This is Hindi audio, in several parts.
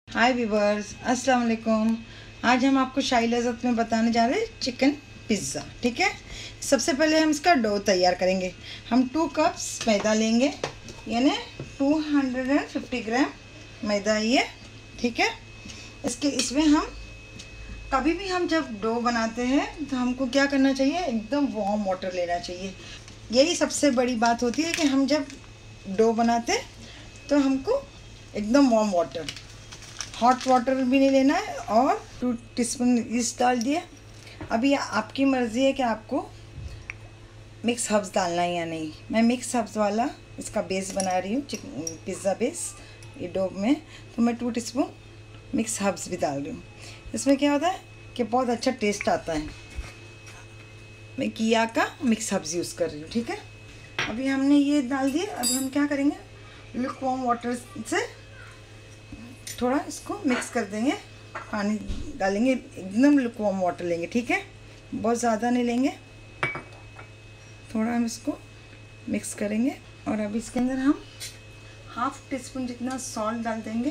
हाय व्यूवर्स, अस्सलाम वालेकुम। आज हम आपको शाही लज़्ज़त में बताने जा रहे हैं चिकन पिज़्ज़ा। ठीक है, सबसे पहले हम इसका डो तैयार करेंगे। हम 2 कप्स मैदा लेंगे, यानी 250 ग्राम मैदा ये। ठीक है, इसमें हम कभी भी हम जब डो बनाते हैं तो हमको क्या करना चाहिए, एकदम वार्म वाटर लेना चाहिए। यही सबसे बड़ी बात होती है कि हम जब डो बनाते तो हमको एकदम वार्म वाटर, हॉट वाटर भी नहीं लेना है। और 2 टीस्पून ईस्ट डाल दिए। अभी आपकी मर्ज़ी है कि आपको मिक्स हर्ब्स डालना है या नहीं। मैं मिक्स हर्ब्स वाला इसका बेस बना रही हूँ, पिज़्ज़ा बेस ये डो में, तो मैं 2 टीस्पून मिक्स हर्ब्स भी डाल रही हूँ। इसमें क्या होता है कि बहुत अच्छा टेस्ट आता है। मैं किया का मिक्स हर्ब्स यूज़ कर रही हूँ। ठीक है, अभी हमने ये डाल दिए। अभी हम क्या करेंगे, लुकवार्म वाटर से थोड़ा इसको मिक्स कर देंगे। पानी डालेंगे, एकदम लुकवार्म वाटर लेंगे। ठीक है, बहुत ज़्यादा नहीं लेंगे, थोड़ा हम इसको मिक्स करेंगे। और अभी इसके अंदर हम 1/2 टीस्पून जितना सॉल्ट डाल देंगे,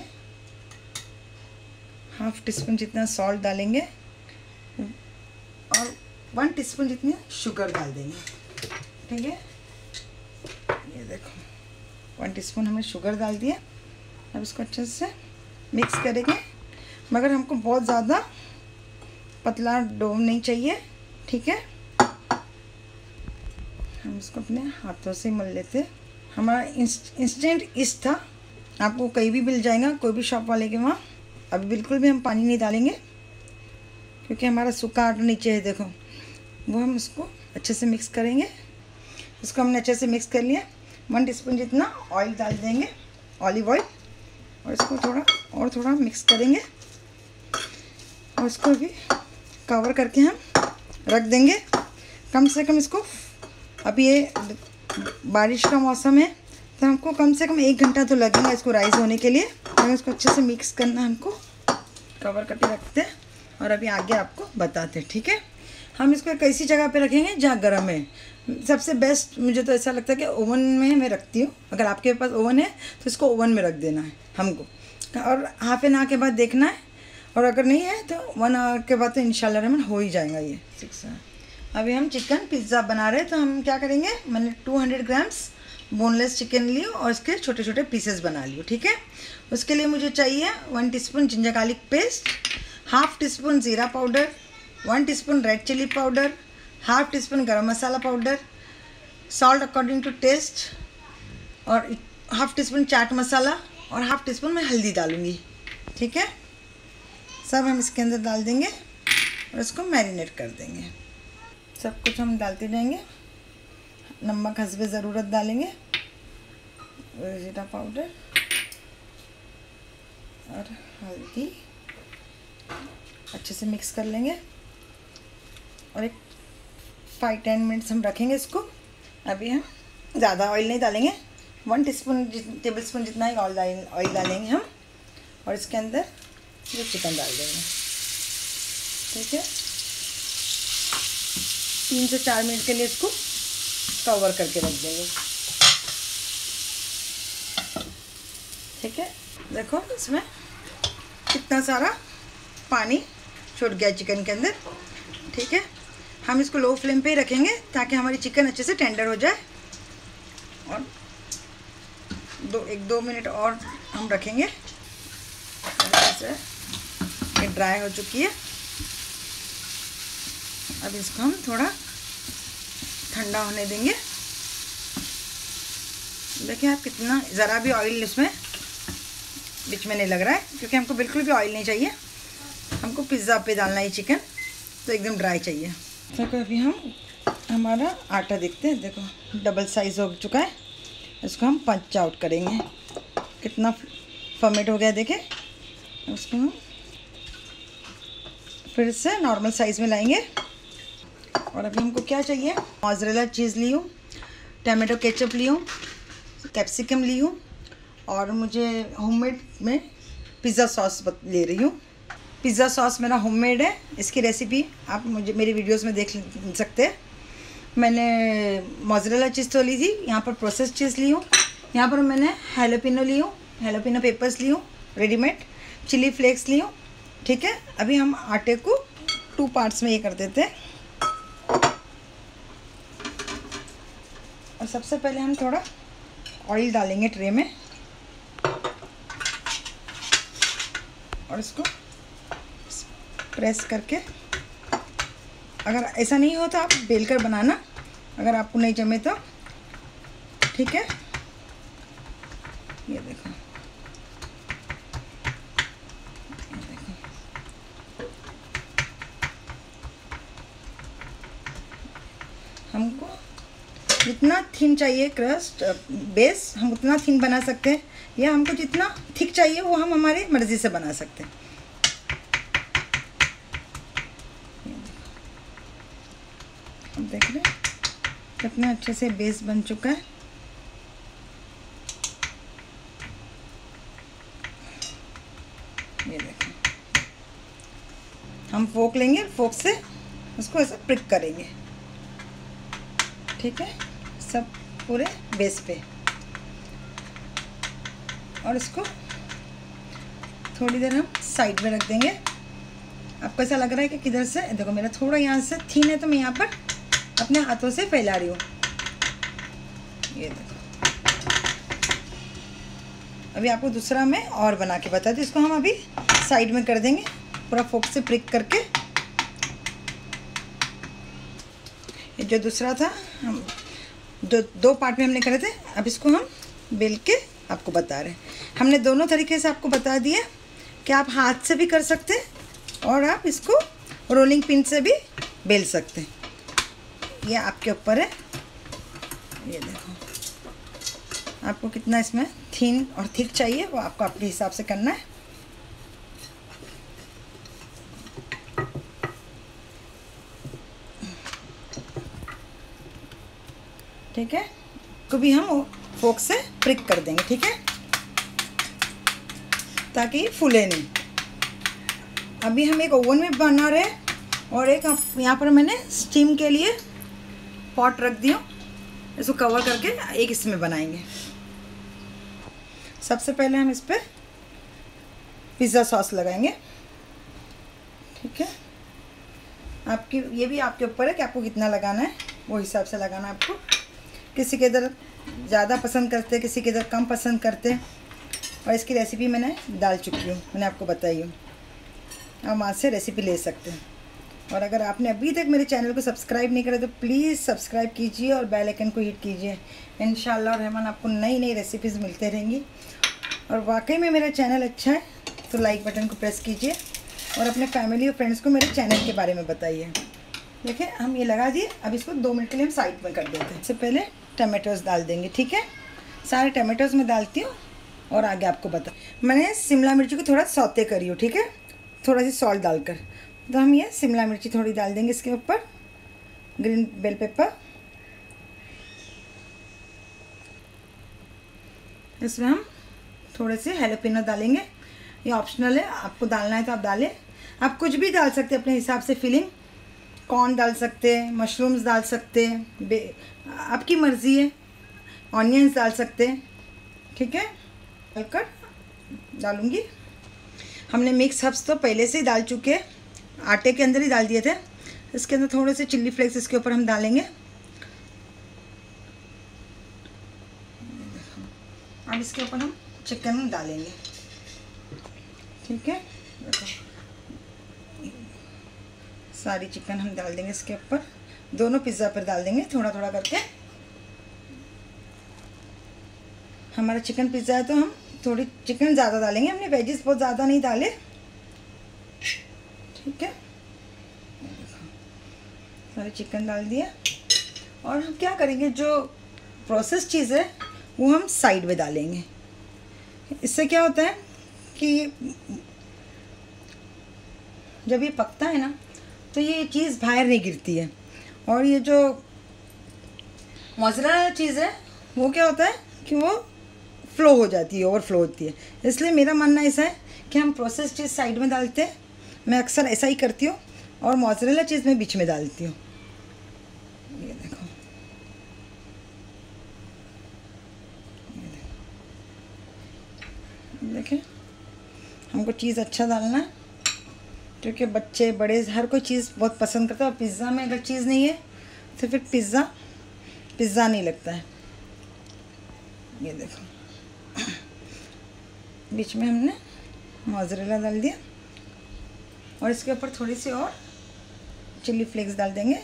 1/2 टीस्पून जितना सॉल्ट डालेंगे और 1 टीस्पून जितनी शुगर डाल देंगे। ठीक है, ये देखो 1 टीस्पून हमने शुगर डाल दिया। अब इसको अच्छे से मिक्स करेंगे, मगर हमको बहुत ज़्यादा पतला डो नहीं चाहिए। ठीक है, हम इसको अपने हाथों से मल लेते। हमारा इंस्टेंट ईस्ट था, आपको कहीं भी मिल जाएगा, कोई भी शॉप वाले के वहाँ। अभी बिल्कुल भी हम पानी नहीं डालेंगे क्योंकि हमारा सूखा आटा नीचे है, देखो वो। हम इसको अच्छे से मिक्स करेंगे। इसको हमने अच्छे से मिक्स कर लिया। 1 टीस्पून जितना ऑयल डाल देंगे, ऑलिव ऑयल, और इसको थोड़ा मिक्स करेंगे और इसको भी कवर करके हम रख देंगे। कम से कम इसको, अभी ये बारिश का मौसम है तो हमको कम से कम 1 घंटा तो लगेगा इसको राइस होने के लिए। तो इसको अच्छे से मिक्स करना, हमको कवर करके रखते हैं और अभी आगे आपको बताते हैं। ठीक है, हम इसको एक ऐसी जगह पे रखेंगे जहाँ गर्म है। सबसे बेस्ट मुझे तो ऐसा लगता है कि ओवन में मैं रखती हूँ। अगर आपके पास ओवन है तो इसको ओवन में रख देना है हमको, और हाफ एन आवर के बाद देखना है। और अगर नहीं है तो 1 आवर के बाद तो इंशाल्लाह रहमान हो ही जाएगा ये। अभी हम चिकन पिज़्ज़ा बना रहे हैं, तो हम क्या करेंगे, मैंने 200 ग्राम्स बोनलेस चिकन लियो और इसके छोटे छोटे पीसेस बना लियो। ठीक है, उसके लिए मुझे चाहिए 1 teaspoon ginger garlic paste, 1/2 teaspoon ज़ीरा powder, 1 teaspoon red chilli powder, 1/2 teaspoon garam masala powder, salt according to taste, और 1/2 टीस्पून चाट मसाला, और 1/2 टीस्पून मैं हल्दी डालूँगी। ठीक है, सब हम इसके अंदर डाल देंगे और इसको मैरिनेट कर देंगे। सब कुछ हम डालते जाएंगे। नमक हस्बे ज़रूरत डालेंगे, जीरा पाउडर और हल्दी, अच्छे से मिक्स कर लेंगे और एक 5-10 मिनट्स हम रखेंगे इसको। अभी हम ज़्यादा ऑयल नहीं डालेंगे, 1 टेबल स्पून जितना ही ऑयल डालेंगे हम, और इसके अंदर ये चिकन डाल देंगे। ठीक है, 3 से 4 मिनट के लिए इसको कवर करके रख देंगे। ठीक है, देखो इसमें कितना सारा पानी छूट गया चिकन के अंदर। ठीक है, हम इसको लो फ्लेम पे ही रखेंगे ताकि हमारी चिकन अच्छे से टेंडर हो जाए। और 1-2 मिनट और हम रखेंगे। अच्छे से ये ड्राई हो चुकी है। अब इसको हम थोड़ा ठंडा होने देंगे। देखिए आप, कितना ज़रा भी ऑयल इसमें बीच में नहीं लग रहा है, क्योंकि हमको बिल्कुल भी ऑयल नहीं चाहिए। हमको पिज़्ज़ा पे डालना है चिकन, तो एकदम ड्राई चाहिए। देखो अभी हम हमारा आटा देखते हैं, देखो डबल साइज़ हो चुका है। इसको हम पंच आउट करेंगे, कितना फर्मेट हो गया देखें। उसको हम फिर से नॉर्मल साइज़ में लाएंगे। और अभी हमको क्या चाहिए, मोज़रेला चीज़ ली हूँ, टमाटो केचप ली हूँ, कैप्सिकम ली हूँ, और मुझे होममेड में पिज़्ज़ा सॉस ले रही हूँ। पिज़्ज़ा सॉस मेरा होममेड है, इसकी रेसिपी आप मुझे मेरी वीडियोस में देख सकते हैं। मैंने मोज़रेला चीज़ तो ली थी, यहाँ पर प्रोसेस चीज़ ली हूँ, यहाँ पर मैंने हैलोपिनो ली हूँ, हैलोपिनो पेपर्स ली हूँ रेडीमेड, चिली फ्लेक्स ली हूँ, ठीक है। अभी हम आटे को 2 पार्ट्स में ये कर देते हैं। और सबसे पहले हम थोड़ा ऑयल डालेंगे ट्रे में और इसको प्रेस करके, अगर ऐसा नहीं हो तो आप बेलकर बनाना, अगर आपको नहीं जमे तो, ठीक है। ये देखो, हमको जितना थिन चाहिए क्रस्ट बेस, हम उतना थिन बना सकते हैं, या हमको जितना थिक चाहिए वो हम हमारी मर्ज़ी से बना सकते हैं। अब देख रहे हैं कितना अच्छे से बेस बन चुका है। ये देखो, हम फोक लेंगे, फोक से उसको ऐसा प्रिक करेंगे, ठीक है, सब पूरे बेस पे। और इसको थोड़ी देर हम साइड में रख देंगे। आपको ऐसा लग रहा है कि किधर से, देखो मेरा थोड़ा यहाँ से थिन है तो मैं यहाँ पर अपने हाथों से फैला रही हूँ। ये देखो, अभी आपको दूसरा मैं और बना के बता दूँ। इसको हम अभी साइड में कर देंगे, पूरा फोक से प्रिक करके। ये जो दूसरा था, हम जो 2 पार्ट में हमने करे थे, अब इसको हम बेल के आपको बता रहे हैं। हमने दोनों तरीके से आपको बता दिया कि आप हाथ से भी कर सकते हैं और आप इसको रोलिंग पिन से भी बेल सकते हैं। ये आपके ऊपर है। ये देखो, आपको कितना इसमें थिन और थिक चाहिए वो आपको अपने हिसाब से करना है। ठीक है, तो भी हम फोक से प्रिक कर देंगे, ठीक है, ताकि ये फूले नहीं। अभी हम एक ओवन में बना रहे हैं और एक यहाँ पर मैंने स्टीम के लिए पॉट रख दिया, इसको कवर करके एक इसमें बनाएंगे। सबसे पहले हम इस पर पिज़्ज़ा सॉस लगाएंगे, ठीक है। आपकी ये भी आपके ऊपर है कि आपको कितना लगाना है, वो हिसाब से लगाना है आपको। किसी के इधर ज़्यादा पसंद करते, किसी के इधर कम पसंद करते। और इसकी रेसिपी मैंने डाल चुकी हूँ, मैंने आपको बताई हूँ, आप वहाँ से रेसिपी ले सकते हैं। और अगर आपने अभी तक मेरे चैनल को सब्सक्राइब नहीं करा तो प्लीज़ सब्सक्राइब कीजिए और बेल आइकन को हिट कीजिए। इंशाअल्लाह रहमान आपको नई नई रेसिपीज़ मिलते रहेंगी। और वाकई में मेरा चैनल अच्छा है तो लाइक बटन को प्रेस कीजिए और अपने फैमिली और फ्रेंड्स को मेरे चैनल के बारे में बताइए। देखिए, हम ये लगा दिए। अब इसको 2 मिनट के लिए हम साइड में कर देते हैं। इससे पहले टमाटोज़ डाल देंगे, ठीक है। सारे टमाटोज़ मैं डालती हूँ और आगे आपको बता, मैंने शिमला मिर्ची को थोड़ा सौते करी हूँ, ठीक है, थोड़ा सी सॉल्ट डालकर। तो हम ये शिमला मिर्ची थोड़ी डाल देंगे इसके ऊपर, ग्रीन बेल पेपर। इसमें हम थोड़े से हैलोपिनो डालेंगे, ये ऑप्शनल है, आपको डालना है तो आप डालें। आप कुछ भी डाल सकते हैं अपने हिसाब से, फिलिंग कॉर्न डाल सकते हैं, मशरूम्स डाल सकते हैं, आपकी मर्ज़ी है, ऑनियंस डाल सकते हैं, ठीक है। डालकर डालूँगी। हमने मिक्स हर्ब्स तो पहले से ही डाल चुके हैं, आटे के अंदर ही डाल दिए थे। इसके अंदर थोड़े से चिल्ली फ्लेक्स इसके ऊपर हम डालेंगे। अब इसके ऊपर हम चिकन डालेंगे, ठीक है। देखो, सारी चिकन हम डाल देंगे इसके ऊपर, दोनों पिज़्ज़ा पर डाल देंगे थोड़ा थोड़ा करके। हमारा चिकन पिज़्ज़ा है तो हम थोड़ी चिकन ज़्यादा डालेंगे, हमने वेजिस बहुत ज़्यादा नहीं डाले, ठीक है। सारी चिकन डाल दिया। और हम क्या करेंगे, जो प्रोसेस चीज़ है वो हम साइड में डालेंगे। इससे क्या होता है कि जब ये पकता है ना तो ये चीज़ बाहर नहीं गिरती है। और ये जो मोज़रेला चीज़ है वो क्या होता है कि वो फ्लो हो जाती है, ओवरफ्लो होती है। इसलिए मेरा मानना ऐसा है कि हम प्रोसेस चीज़ साइड में डालते हैं, मैं अक्सर ऐसा ही करती हूँ, और मोज़रेला चीज़ मैं बीच में डालती हूँ। ये देखो, देखें, हमको चीज़ अच्छा डालना है, क्योंकि बच्चे बड़े हर कोई चीज़ बहुत पसंद करता है। और पिज़्ज़ा में अगर चीज़ नहीं है तो फिर पिज़्ज़ा नहीं लगता है। ये देखो, बीच में हमने मोज़रेला डाल दिया और इसके ऊपर थोड़ी सी और चिली फ्लेक्स डाल देंगे।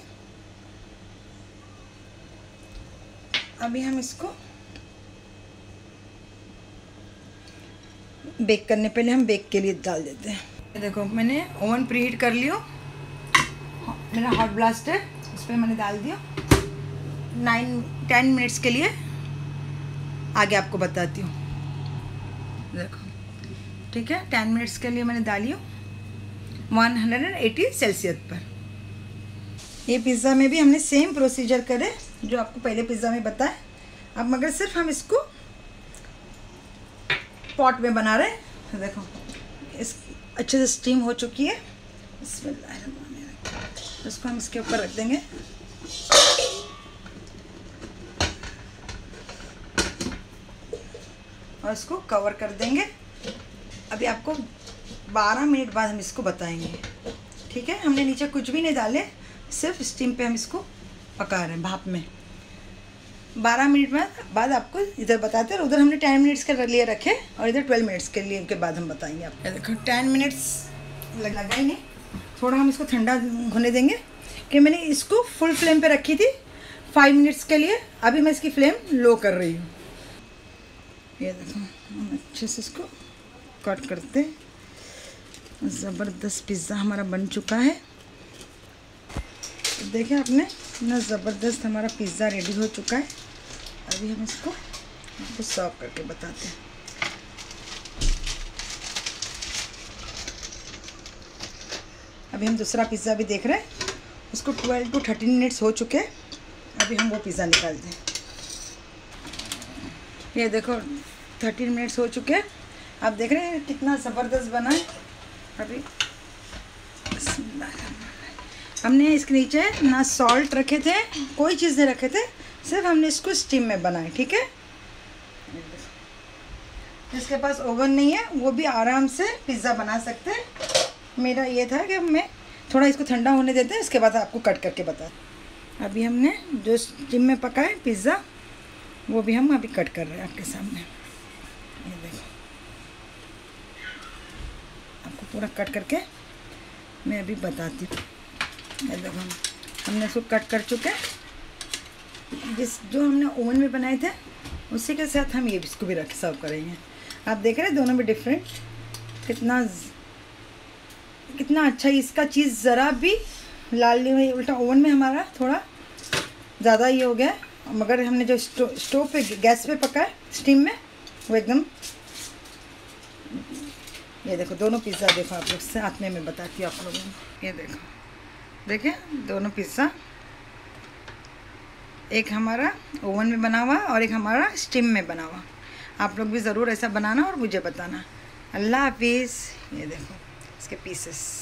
अभी हम इसको बेक करने पहले हम बेक के लिए डाल देते हैं। देखो मैंने ओवन प्रीहीट कर लियो, मेरा हॉट ब्लास्ट है, उस पर मैंने डाल दिया 9-10 मिनट्स के लिए। आगे आपको बताती हूँ। देखो ठीक है, 10 मिनट्स के लिए मैंने डाली 180 सेल्सियस पर। ये पिज़्ज़ा में भी हमने सेम प्रोसीजर करे जो आपको पहले पिज़्ज़ा में बताया। अब मगर सिर्फ हम इसको पॉट में बना रहे हैं। तो देखो इस अच्छे से स्टीम हो चुकी है। इसको हम इसके ऊपर रख देंगे। और इसको कवर कर देंगे। अभी आपको 12 मिनट बाद हम इसको बताएंगे। ठीक है, हमने नीचे कुछ भी नहीं डाले, सिर्फ स्टीम पे हम इसको पका रहे हैं भाप में। 12 मिनट बाद आपको इधर बताते हैं। उधर हमने 10 मिनट्स के लिए रखे और इधर 12 मिनट्स के लिए के बाद हम बताएंगे आपको। देखो 10 मिनट्स लगा ही नहीं, थोड़ा हम इसको ठंडा होने देंगे कि मैंने इसको फुल फ्लेम पे रखी थी 5 मिनट्स के लिए। अभी मैं इसकी फ्लेम लो कर रही हूँ। ये देखो हम अच्छे से इसको कट करते। ज़बरदस्त पिज़्ज़ा हमारा बन चुका है। देखिए आपने इतना ज़बरदस्त हमारा पिज़्ज़ा रेडी हो चुका है। अभी हम इसको आपको सर्व करके बताते हैं। अभी हम दूसरा पिज़्ज़ा भी देख रहे हैं, उसको 12 to 13 मिनट्स हो चुके हैं। अभी हम वो पिज़्ज़ा निकालते हैं। ये देखो 13 मिनट्स हो चुके हैं। आप देख रहे हैं कितना ज़बरदस्त बना है। अभी हमने इसके नीचे ना सॉल्ट रखे थे, कोई चीज़ नहीं रखे थे, सिर्फ हमने इसको स्टीम में बनाए। ठीक है, जिसके पास ओवन नहीं है वो भी आराम से पिज़्ज़ा बना सकते हैं। मेरा ये था कि मैं थोड़ा इसको ठंडा होने देते हैं, इसके बाद आपको कट करके बताते। अभी हमने जो स्टीम में पकाए पिज़्ज़ा वो भी हम अभी कट कर रहे हैं आपके सामने। ये देखो आपको पूरा कट करके मैं अभी बताती हूँ। ये देखो हमने इसको कट कर चुके हैं। जो हमने ओवन में बनाए थे उसी के साथ हम ये इसको भी रख सर्व करेंगे। आप देख रहे हैं दोनों में डिफरेंट कितना अच्छा। इसका चीज़ ज़रा भी लाल नहीं हुई, उल्टा ओवन में हमारा थोड़ा ज़्यादा ये हो गया, मगर हमने जो स्टोव पे गैस पे पकाए स्टीम में वो एकदम। ये देखो दोनों पिज़्ज़ा देखो आप लोग साथ में मैं बताती हूँ आप लोगों को। ये देखो देखिए दोनों पिज़्ज़ा, एक हमारा ओवन में बना हुआ और एक हमारा स्टीम में बना हुआ। आप लोग भी ज़रूर ऐसा बनाना और मुझे बताना। अल्लाह हाफिज़। ये देखो इसके पीसेस।